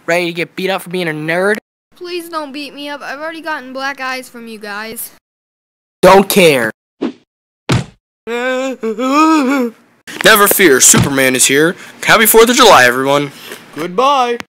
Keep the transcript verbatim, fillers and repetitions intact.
Ready to get beat up for being a nerd? Please don't beat me up. I've already gotten black eyes from you guys. Don't care. Never fear, Superman is here. Happy fourth of July, everyone. Goodbye.